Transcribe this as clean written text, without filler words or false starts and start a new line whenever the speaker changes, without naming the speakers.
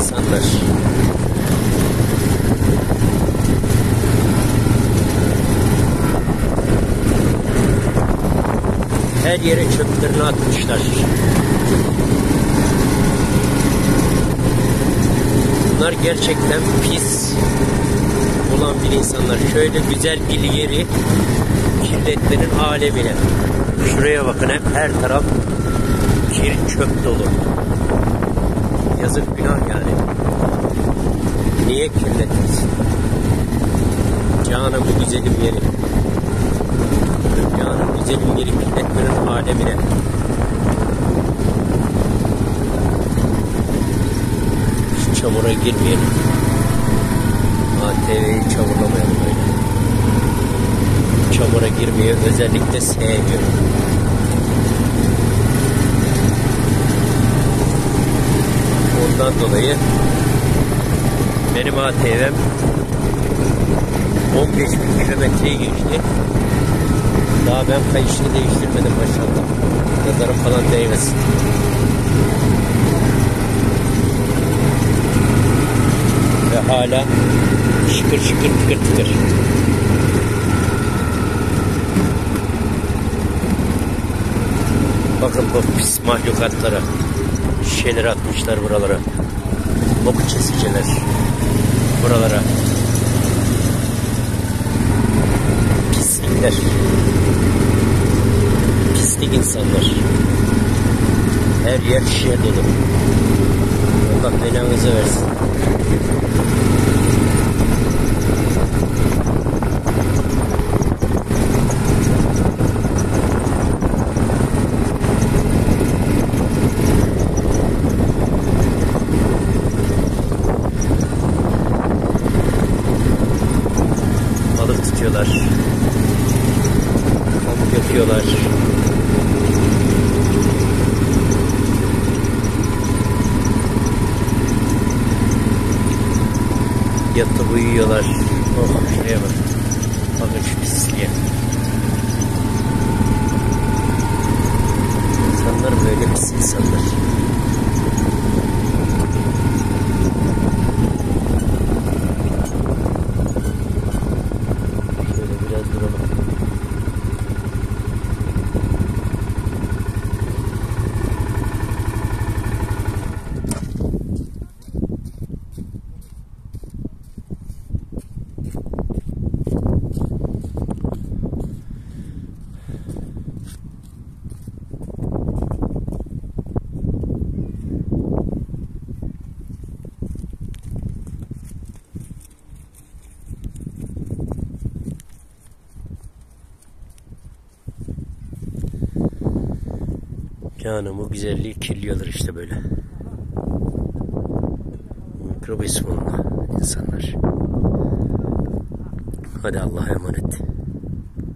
insanlar. Her yere çöplerini atmışlar. Bunlar gerçekten pis olan bir insanlar. Şöyle güzel bir yeri kirletmenin alemine. Şuraya bakın, hep her taraf kir, çöp dolu. Yazık, günah yani. Niye kirletmesin? Canım bu güzelim yeri. Canım güzelim yeri kirletmenin alemine. Şu çamura girmeyelim. ATV'yi çamurlamayalım böyle. Çamura girmeyi özellikle sevmiyorum. Ondan dolayı benim ATV'm 15.000 kilometreyi geçti. Daha ben kayışını değiştirmedim maşallah. Nazarım falan değmesin. Ve hala şıkır şıkır tıkır tıkır. Bakın bu pis mahlukatlara şişeler atmışlar buralara. Bok kesiciler buralara. Pislikler. Pislik insanlar. Her yer şişe dolu. Allah belanızı versin. Balık tutuyorlar. Pamuk yapıyorlar. Yatıp uyuyorlar. Oh, şuraya bak. Bakın şu pisliğe. İnsanlar böyle pis insanlar. Şöyle biraz duralım. Yani bu güzelliği kirliyorlar işte böyle. Mikrobis bununla insanlar. Hadi Allah'a emanet.